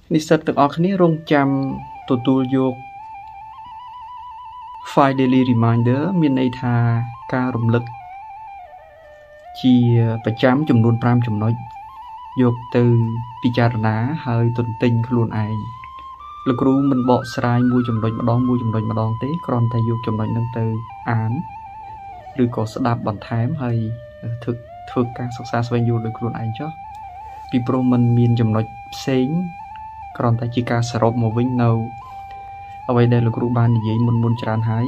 និស្សិតទាំងអស់គ្នារងចាំទទួលយក 5 daily reminder មានន័យថាការរំលឹកជាប្រចាំចំនួន5ចំណុចយកទៅពិចារណាហើយទន្ទិញខ្លួនឯងលោកគ្រូមិនបកស្រាយមួយចំណុចម្ដងទេគ្រាន់តែយកចំណុចហ្នឹងទៅអានឬក៏ស្ដាប់បន្ថែមហើយធ្វើការសិក្សាស្វែងយល់ដោយខ្លួនឯងចុះពីព្រោះมันមានចំណុចផ្សេងគ្រាន់តែជាការសរុបមកវិញនៅអ្វីដែលលោកគ្រូបាននិយាយមុនច្រើនហើយ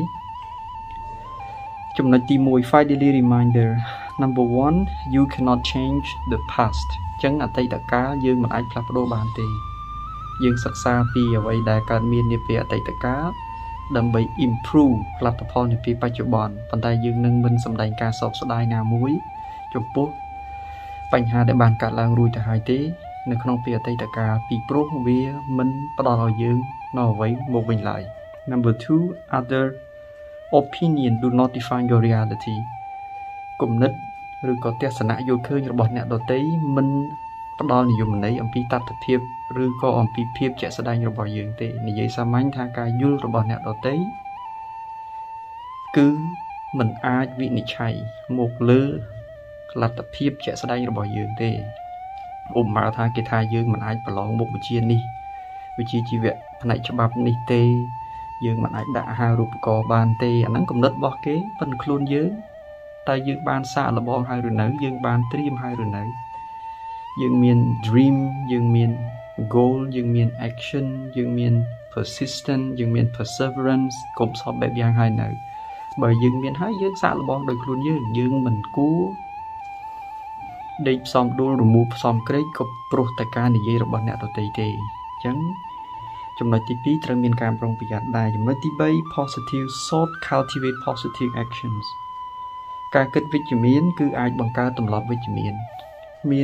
ចំណុចទី1 5 daily reminder number 1 you cannot change the past អញ្ចឹងអតីតកាលយើងមិនអាចផ្លាស់ប្ដូរបានទេយើងសិក្សាពីអ្វីដែលកើតមាននាពេលអតីតកាលដើម្បី improve លទ្ធផលនាពេលបច្ចុប្បន្នប៉ុន្តែយើងនឹងមិនសម្ដែងការសោកស្ដាយណាមួយចំពោះបញ្ហាដែលបានកើតឡើងរួចទៅហើយទេនៅក្នុងពេលអតីតកាលពីព្រោះវាមិនផ្ដល់ឲ្យយើងនៅអ្វីមកវិញឡើយ number 2 other opinion do not define your reality គំនិតឬក៏ទស្សនៈយល់ឃើញរបស់អ្នកដទៃមិនផ្ដល់និយមន័យអំពីតថភាពឬក៏អំពីភាពជាក់ស្ដែងរបស់យើងទេនិយាយសាមញ្ញថាការយល់របស់អ្នកដទៃគឺមិនអាចវិនិច្ឆ័យមកលើលទ្ធភាពជាក់ស្ដែងរបស់យើងទេឧបមាថាគេថាយើងមិនអាចប្រឡងមុខវិជ្ជានេះវិជ្ជាជីវៈផ្នែកច្បាប់នេះទេយើងមិនអាចដាក់អាហារូបករណ៍បានទេអាហ្នឹងគំនិតរបស់គេប៉ុន្តែខ្លួនយើងតើយើងបានសាកល្បងហើយឬនៅយើងបានត្រៀមហើយឬនៅយើងមាន dream យើងមាន goal យើងមាន action យើងមាន persistent យើងមាន perseverance កុំសពបែបយ៉ាងហើយនៅបើយើងមានហើយយើងសាកល្បងដោយខ្លួនយើងមិនគួរដេកផ្សំដួលរមូលផ្សំក្រេកក៏ព្រោះតែការនិយាយរបស់អ្នកដទៃទេអញ្ចឹងចំណុចទី2ត្រូវមានការប្រុងប្រយ័ត្នដែរចំណុចទី3 positive thought cultivate positive actions ការគិតវិជ្ជមានគឺអាចបង្កើតទម្លាប់វិជ្ជមានមាន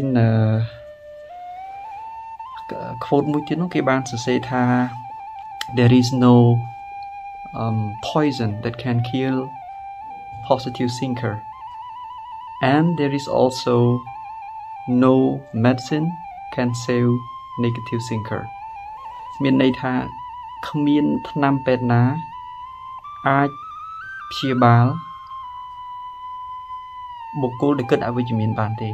quote មួយទៀតនោះគេបានសរសេរថា there is no poison that can kill positive thinker and there is also no medicine can save negative thinker មានន័យថាគ្មានថ្នាំពេទ្យណាអាចព្យាបាលបុគ្គលដែលគិតអវិជ្ជមានបានទេ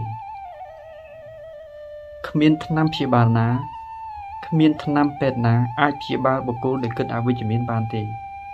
គ្មានថ្នាំព្យាបាលណាគ្មានថ្នាំពេទ្យណាអាចព្យាបាលបុគ្គលដែលគិតអវិជ្ជមានបានទេ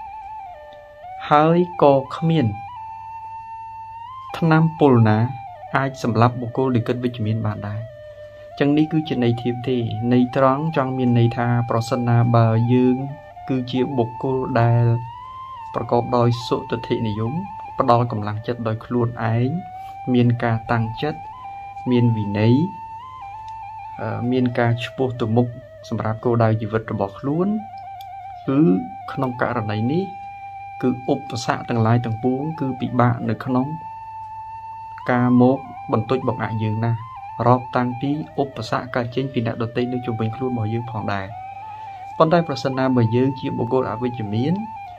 ហើយក៏គ្មានថ្នាំពុលណាអាចសម្លាប់បុគ្គលដែលគិតវិជ្ជមានបានដែរចឹងនេះគឺជាន័យធៀបទេន័យត្រង់ចង់មានន័យថាប្រសិនណាបើយើងគឺជាបុគ្គលដែលប្រកបដោយសុទិដ្ឋិនិយមផ្ដល់កម្លាំងចិត្តដោយខ្លួនឯងមានការតាំងចិត្តមានវិន័យមានការឆ្ពោះទៅមុខសម្រាប់គោលដៅជីវិតរបស់ខ្លួនគឺក្នុងករណីនេះគឺឧបសគ្គទាំងឡាយទាំងពួងគឺពិបាកនៅក្នុងការមកបន្ទុចបង្អាក់យើងណារាប់តាំងពីឧបសគ្គកើតចេញពីអ្នកដទៃនៅជុំវិញខ្លួនរបស់យើងផងដែរប៉ុន្តែប្រសិនណាបើយើងជាបុគ្គលអវិជ្ជមាន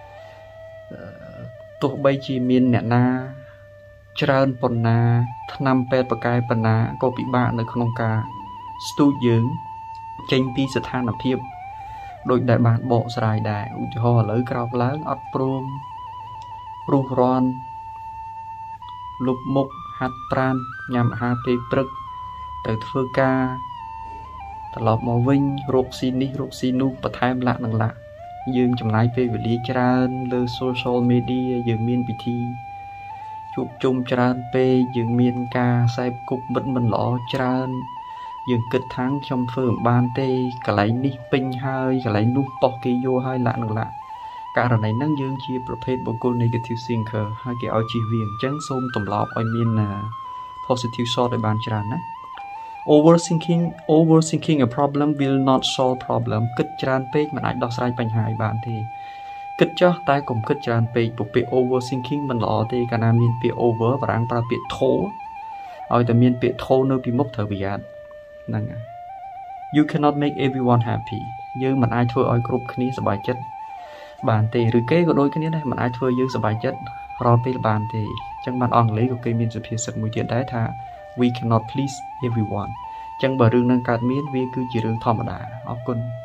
ទោះបីជាមានអ្នកណាច្រើនប៉ុណ្ណាថ្នាំពេទ្យប្រកែប៉ុណ្ណាក៏ពិបាកនៅក្នុងការស្ទូចយើងចេញពីស្ថានភាពដូចដែលបានបកស្រាយដែរឧទាហរណ៍ឥឡូវក្រោកឡើងអត់ព្រមរុះរាន់លុបមុខហាត់ប្រាណញ៉ាំអាហារពេលព្រឹកទៅធ្វើការត្រឡប់មកវិញរកស៊ីនេះរកស៊ីនោះបន្ថែមលក្ខនឹងលក្ខយើងចំណាយពេលវេលាច្រើនលើ social media យើងមានពិធីជួបជុំច្រើនពេកយើងមានការសែបគប់មិត្តមិនល្អច្រើនយើងគិតថាខ្ញុំធ្វើមិនបានទេកន្លែងនេះពេញហើយកន្លែងនោះបោះគេយកហើយលក្ខនឹងលក្ខករណីហ្នឹងយើងជាប្រភេទបុគ្គល negative thinker ហើយគេឲ្យជៀសវាងអញ្ចឹងសូមទម្លាប់ឲ្យមាន positive thought ឲ្យបានច្រើនណាoverthinking a problem will not solve problem គិតច្រើនពេកមិនអាចដោះស្រាយបញ្ហាឲ្យបានទេគិតចោះតែកុំគិតច្រើនពេកព្រោះពាក្យ overthinking មិនល្អទេកាលណាមានពាក្យ over បារាំងប្រើពាក្យ to ឲ្យតែមានពាក្យ to នៅពីមុខត្រូវប្រយ័ត្នហ្នឹងហើយ you cannot make everyone happy យើងមិនអាចធ្វើឲ្យគ្រប់គ្នាសប្បាយចិត្តបានទេឬគេក៏ដូចគ្នាដែរមិនអាចធ្វើយើងសប្បាយចិត្តរាល់ពេលបានទេអញ្ចឹងបានអង់គ្លេសក៏គេមានសុភាសិតមួយទៀតដែរថា we cannot please everyone អញ្ចឹងបើរឿងនឹងកើតមានវាគឺជារឿងធម្មតាអរគុណ